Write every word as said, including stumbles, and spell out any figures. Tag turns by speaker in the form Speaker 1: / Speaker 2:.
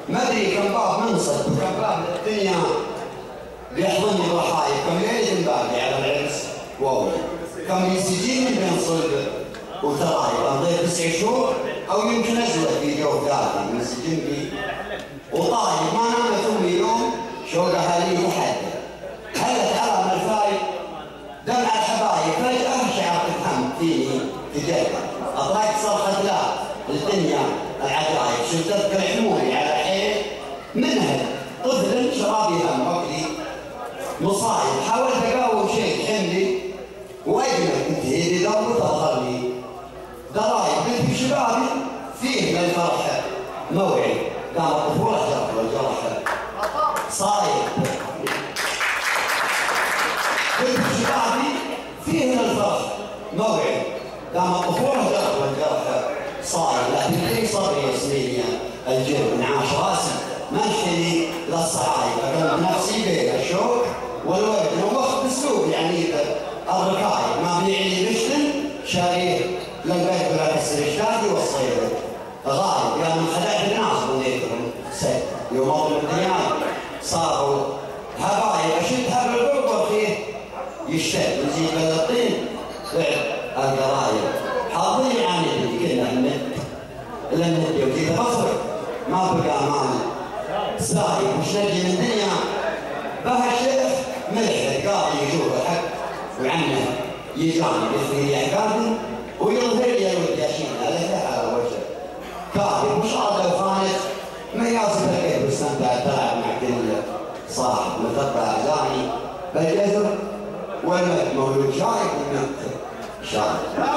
Speaker 1: ما ادري كم باب منصب وكم باب الدنيا بيحضني الرحايا، كم ليله باقي على العرس واو، كم يستجيب من بين صلب وترايب، امضيت تسع شهور او يمكن ازود في يوم ثاني من السجن بي وطايب ما نامت امي يوم شوقها لي محدد. هلت على الفايد دمع الحبايب فجاه شعرت الهم فيني تجلى، اطلقت صرخه لا الدنيا العجايب، شفت اذكر حمولي على حيل منها طفل شرابي هم وقتي مصايب، حاولت اقاوم شيء حملي واجمل انتهي بدور تظهر لي ضرايب بنت بشبابي فيه للفرحه موعد، قام الطفوله جرح والجرح صايب بنت بشبابي فيه للفرح موعد، قام الطفوله جرح والجرح صايب، لكن لي صبري يا سنينيا الجبن عاش راسي ما انحني للصعايب، فكنت نفسي بين الشوق والورد ومخ باسلوب يعني الركايب، ما بيعني بشتن شاريه للبيت بلا كسر الشادي والصيد غايب، يا من خدعت الناس ظنيتهم سد يوم اظلم الديان صاروا هبايب، اشدها بالقرب فيه يشتد نزيد بالطين لعب القرايب، حاضرين عاندي كنا الند الندي وكذا بفرق ما بقى مال سايب وش نجي من دنيا بها الشيخ ملح قاضي يشوف الحق وعنه يجاني بيخلي عقابي ويظهر لي الود يشيلها له على وجهه كاذب وش راضي وخانت ما ياسف الكيف واستمتع تلعب مع كل صاحب متبع احزاني بالجزر والمد مولود شايب والنقد شايب.